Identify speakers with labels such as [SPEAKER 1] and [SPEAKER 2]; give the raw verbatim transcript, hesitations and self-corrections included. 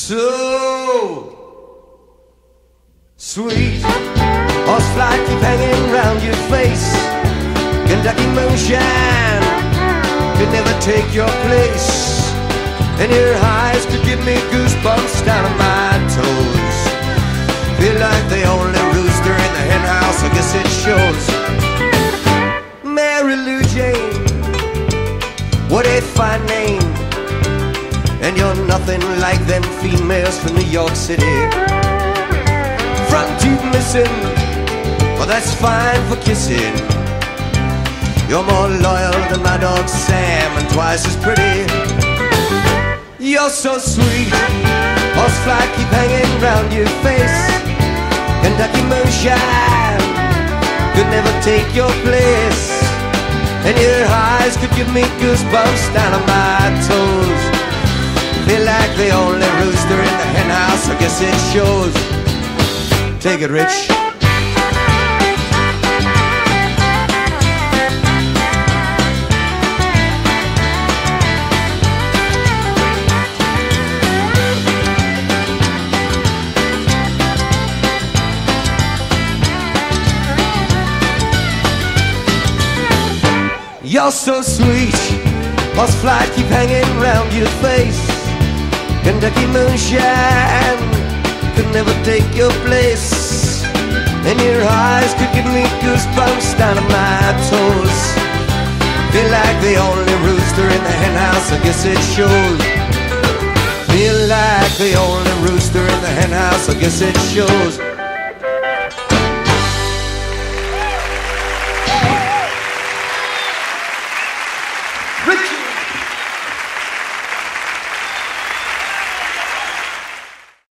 [SPEAKER 1] so sweet. Horsefly keep hanging round your face. Kentucky moonshine could never take your place. And your eyes could give me goosebumps down on my toes. Feel like the only rooster in the hen house, I guess it shows. Mary Lou Jane, what a fine name. And you're nothing like them females from New York City. Front teeth missing, well that's fine for kissing. You're more loyal than my dog Sam, and twice as pretty. You're so sweet. Horsefly keep hanging round your face. Kentucky moonshine could never take your place. And your eyes could give me goosebumps down on my toes. Feel like the only rooster in the hen house, I guess it shows. Take it, Rich. You're so sweet. Horsefly keep hanging round your face. Kentucky moonshine could never take your place. And your eyes could give me goosebumps down on my toes. Feel like the only rooster in the hen house, I guess it shows. Feel like the only rooster in the hen house, I guess it shows.